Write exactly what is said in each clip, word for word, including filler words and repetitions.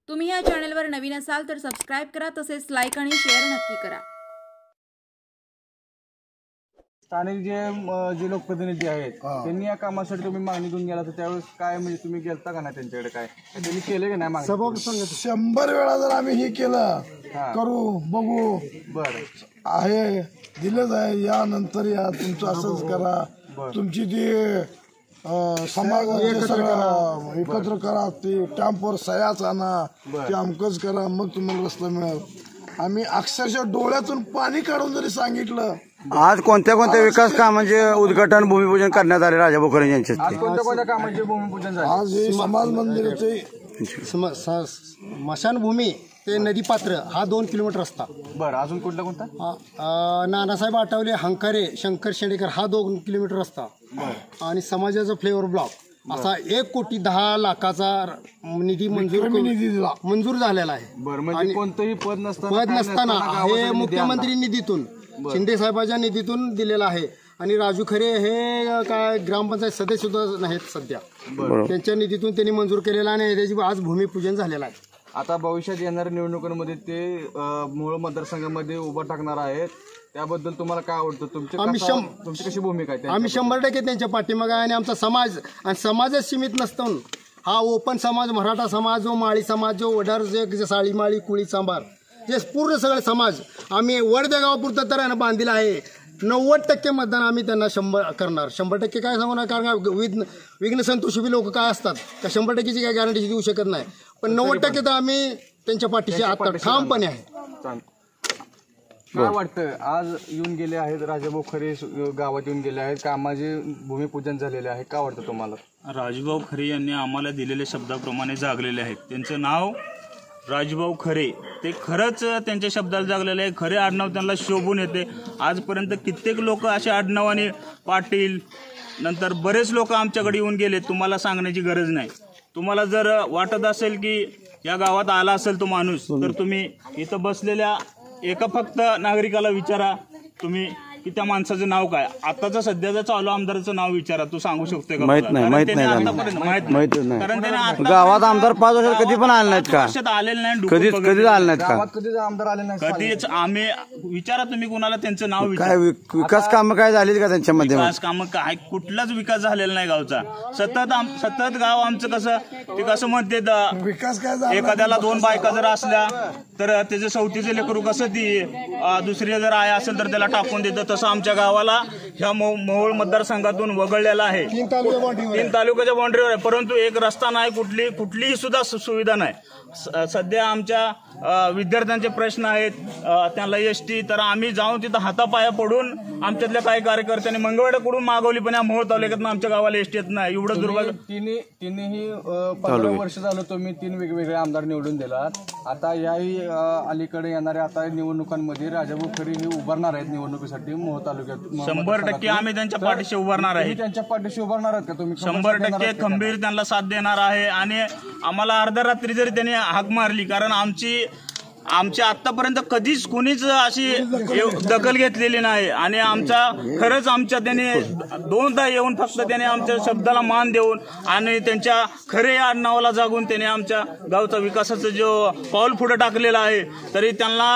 तुम्ही या चॅनलवर नवीन असाल तर सबस्क्राइब करा, तसेच लाईक आणि शेअर नक्की करा। स्थानिक जे जे लोकप्रतिनिधी आहेत त्यांनी या कामासाठी तुम्ही मागणी घेऊन गेला तर त्यावेळेस काय म्हणजे तुम्ही गेलता का नाही त्यांच्याकडे, काय त्यांनी केले का नाही मागणी? शंभर वेळा जर आम्ही हे केलं करू बघू बरं आहे दिलंच आहे, या नंतर या तुमचं असंच करा, तुमची ती समाज एकत्र करा, ते टॅम्पवर सह्याच आणा, ते अमकच करा, मग तुम्हाला रस्ता मिळेल। आम्ही अक्षरशः डोळ्यातून पाणी काढून जरी सांगितलं। आज कोणत्या कोणत्या विकास कामांचे उद्घाटन भूमिपूजन करण्यात आले राजा भोकरे यांचे? आज कोणत्या कोणत्या कामांचे भूमिपूजन झाले? आज हे समाज मंदिराचे स्मशानभूमी ते नदीपात्र हा दोन किलोमीटर रस्ता। बरं, अजून कुठला कोणता? नानासाहेब आठवले हंकारे शंकर शेंडेकर हा दोन किलोमीटर रस्ता आणि समाजाचा फ्लेवर ब्लॉक असा एक कोटी दहा लाखाचा निधी मंजूर मंजूर झालेला आहे। बरं, म्हणजे कोणतंही पद नसताना पद नसताना हे मुख्यमंत्री निधीतून शिंदे साहेबांच्या निधीतून दिलेला आहे आणि राजू खरे हे काय ग्रामपंचायत सदस्य सुद्धा नाहीत सध्या, त्यांच्या निधीतून त्यांनी मंजूर केलेला आणि त्याची आज भूमिपूजन झालेलं आहे। आता भविष्यात येणाऱ्या निवडणुकांमध्ये ते मूळ मतदारसंघामध्ये उभा टाकणार आहेत, त्याबद्दल तुम्हाला काय आवडतं? तुमची तुमची कशी भूमिका आहे? आम्ही शंभर टक्के त्यांच्या पाठीमागे आहे आणि आमचा समाज आणि समाजच सीमित नसतं, हा ओपन समाज, मराठा समाज, जो माळी समाज, जो वडार, जे साळी माळी कुळी चांभार, जे पूर्ण सगळे समाज आम्ही वडदे गावापुरतं तर बांधलेला आहे। नव्वद टक्के मतदान आम्ही त्यांना शंभर करणार। शंभर टक्के काय सांगू नका, कारण विघ्न विघ्न संतोषी लोक काय असतात का शंभर टक्केची काय गॅरंटी देऊ शकत नाही, पण नव्वद टक्के तर आम्ही त्यांच्या पाठीशी आता ठामपणे आहे। काय वाटतं, आज येऊन गेले आहेत राजा भोकरे गावात येऊन गेले आहेत, कामाचे भूमिपूजन झालेले आहे, काय वाटतं तुम्हाला? राजूभाऊ खरे यांनी आम्हाला दिलेल्या शब्दाप्रमाणे जागलेले आहेत। त्यांचं नाव राजूभाऊ खरे, ते खरंच त्यांच्या शब्दाला जागलेले आहे, खरे आडनाव त्यांना शोभून येते। आजपर्यंत कित्येक लोक असे आडनावाने पाटील नंतर बरेच लोक आमच्याकडे येऊन गेले, तुम्हाला सांगण्याची गरज नाही। तुम्हाला जर वाटत असेल की या गावात आला असेल तो माणूस, तर तुम्ही इथं बसलेल्या एका फक्त नागरिकाला विचारा तुम्ही की त्या माणसाचं नाव काय, आताचा सध्याचा चालू आमदाराचं नाव विचारा, तू सांगू शकतोय का? माहित नाही, माहित नाही, कारण त्याने गावात आमदार पाच वर्षात कधी पण आले नाहीत का? आलेले नाही, कधीच कधीच आले नाहीत का? कधीच आमदार आले नाही, कधीच आम्ही विचारा तुम्ही कुणाला त्यांचं नाव काय विकास कामं काय झाली का त्यांच्यामध्ये? विकास कामं काय, कुठलाच विकास झालेला नाही गावचा। सतत सतत गाव आमचं कसं ते कसं म्हणते, विकास काय एखाद्याला दोन बायका जर असल्या तर त्याचं सवतीचं लेकरू कसं ती दुसरी जर आहे असेल तर त्याला टाकून देतं, तसं आमच्या गावाला ह्या मोहोळ मतदारसंघातून वगळलेला आहे। तीन तालुक्याच्या बाउंड्रीवर आहे, परंतु एक रस्ता नाही, कुठली कुठलीही सुद्धा सुविधा नाही। सध्या आमच्या विद्यार्थ्यांचे प्रश्न आहेत, त्यांना एस टी, तर आम्ही जाऊन तिथं हातापाया पडून आमच्यातल्या काही कार्यकर्त्यांनी मंगळवेढ्याकडून मागवली, पण या मोहोळ तालुक्यात आमच्या गावाला एस टी येत नाही। एवढं दुर्भाग्य। तिन्ही तिन्ही पंधरा वर्ष झालं तुम्ही तीन वेगवेगळे आमदार निवडून दिलात, आता याही अलीकडे येणाऱ्या आता निवडणुकांमध्ये राजा भोकरे हे उभारणार आहेत निवडणुकीसाठी मोहोळ तालुक्यात। शंभर टक्के आम्ही त्यांच्या पाठीशी उभारणार आहे। त्यांच्या पाठीशी उभारणार आहात का तुम्ही? शंभर टक्के खंबीर त्यांना साथ देणार आहे आणि आम्हाला अर्ध्या रात्री जरी त्यांनी हाक मारली, कारण आमची आमच्या आतापर्यंत कधीच कुणीच अशी दखल घेतलेली नाही आणि आमचा खरंच आमच्या त्याने दोनदा येऊन फक्त त्याने आमच्या शब्दाला मान देऊन आणि त्यांच्या खरे आडनावाला जागून त्याने आमच्या गावचा विकासाचा जो पाऊल पुढे टाकलेला आहे, तरी त्यांना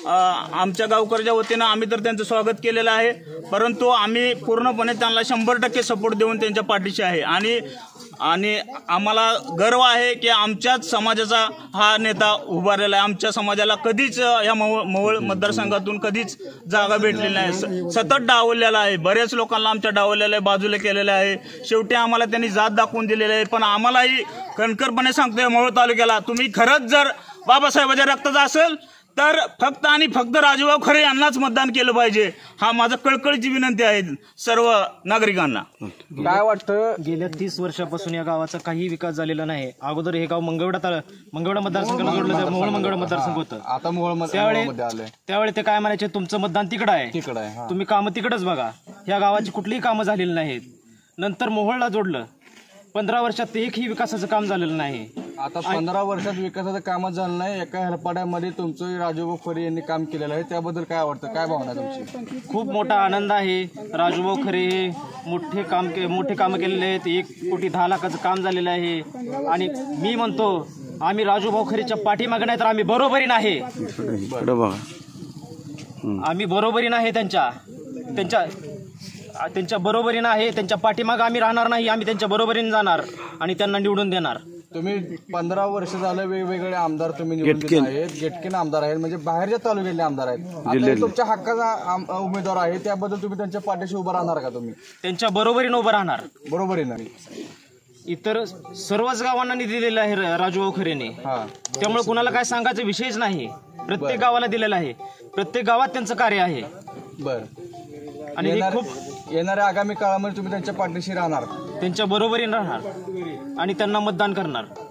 आमच्या गावकऱ्याच्या वतीनं आम्ही तर त्यांचं स्वागत केलेलं आहे, परंतु आम्ही पूर्णपणे त्यांना शंभर टक्के सपोर्ट देऊन त्यांच्या पाठीशी आहे आणि आणि आम्हाला गर्व आहे की आमच्याच समाजाचा हा नेता उभारलेला आहे। आमच्या समाजाला कधीच या मोहोळ मतदारसंघातून कधीच जागा भेटलेली नाही, सतत डावललेला आहे, बऱ्याच लोकांना आमच्या डावललेलं आहे, बाजूला केलेलं आहे। शेवटी आम्हाला त्यांनी जात दाखवून दिलेली आहे, पण आम्हालाही कणखरपणे सांगतोय मोहोळ तालुक्याला, तुम्ही खरंच जर बाबासाहेबांच्या रक्ताचा असेल तर फक्त आणि फक्त राजूभाऊ खरे यांनाच मतदान केलं पाहिजे, हा माझा कळकळीची विनंती आहे सर्व नागरिकांना। काय वाटतं, गेल्या तीस वर्षापासून या गावाचा काही विकास झालेला नाही। अगोदर हे गाव मंगळवेढा मंगळवेढा मतदारसंघाला जोडलं, मोहोळ मंगळवेढा मतदारसंघ होतं, आता मोहोळ त्यावेळी त्यावेळी ते काय म्हणायचे, तुमचं मतदान तिकडं आहे, तिकडं आहे, तुम्ही कामं तिकडच बघा। या गावाची कुठलीही कामं झालेली नाहीत, नंतर मोहोळला जोडलं, पंधरा वर्षात एकही विकासाचं काम झालेलं नाही। आता पंधरा वर्षात विकासाचं कामच झालं नाही, एका हेलपाड्यामध्ये तुमचं राजूभाऊ खरे यांनी काम केलेलं आहे, त्याबद्दल काय वाटतं, काय भावना तुमची? खूप मोठा आनंद आहे। राजूभाऊ खरे हे मोठे काम मोठे कामं केलेले आहेत, एक कोटी दहा लाखाचं काम झालेलं आहे आणि मी म्हणतो आम्ही राजूभाऊ खरेच्या पाठीमागे नाही तर आम्ही बरोबरीनं आहे. इकडं बघा. आम्ही बरोबरीनं आहे त्यांच्या त्यांच्या त्यांच्या बरोबरीनं आहे. त्यांच्या पाठीमागे आम्ही राहणार नाही. आम्ही त्यांच्या बरोबरीने जाणार आणि त्यांना निवडून देणार. तुम्ही पंधरा वर्ष झालं वेगवेगळे आमदार तुम्ही निवडून देत आहेत. गेटकेन आमदार आहेत, म्हणजे बाहेरच्या तालुक्यातले आमदार आहेत. आता हे तुमच्या हक्काचा आम- उमेदवार आहे, त्याबद्दल तुम्ही त्यांच्या पाठीशी उभं राहणार का? तुम्ही त्यांच्या बरोबरीनं उभं राहणार. बरोबर आहे ना? इतर सर्वच गावांना निधी दिलेला आहे र- राजूभाऊ खरेने. हा, त्यामुळे कुणाला काय सांगायचा विषयच नाही. प्रत्येक गावाला दिलेला आहे. प्रत्येक गावात त्यांचं कार्य आहे. बर. आणि हे येणार- खूप येणाऱ्या आगामी काळामध्ये तुम्ही त्यांच्या पाठीशी राहणार. त्यांच्या बरोबरीने राहणार आणि त्यांना मतदान करणार.